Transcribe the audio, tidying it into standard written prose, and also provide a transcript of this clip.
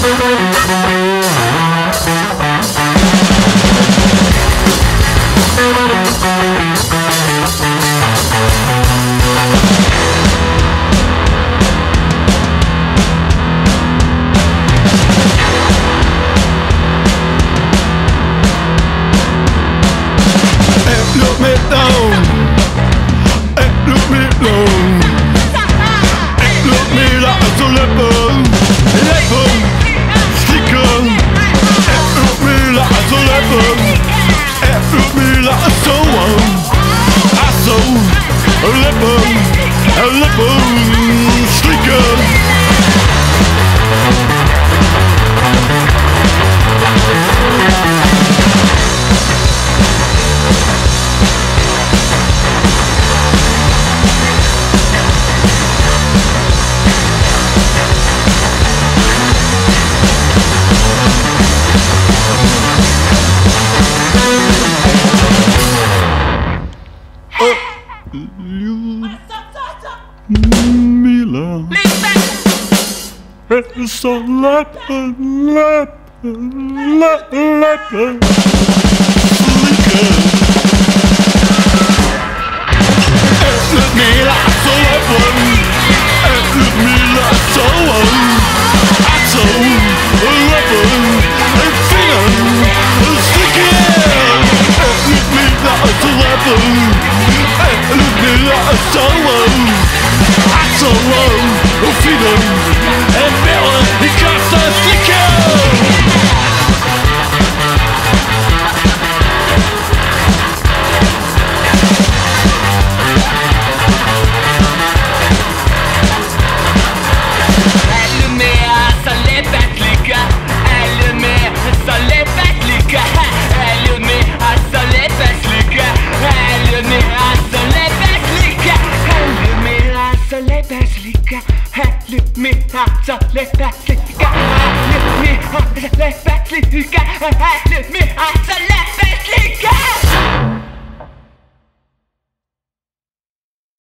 Ljudmila är så lepen, lepen, slicken. Ljudmila är så lepen, Ljudmila är så alltså lepen, lepen, slicken. Ljudmila är så lepen, lepen, lepen, slicken. Ljudmila är så lepen, Ljudmila är så alltså lepen, fin, slicken. Ljudmila är så lepen, Ljudmila är så alltså fin, bele, krasne, slike. Ljudmila så lepe slika, Ljudmila så lepe slika, Ljudmila så lepe slika.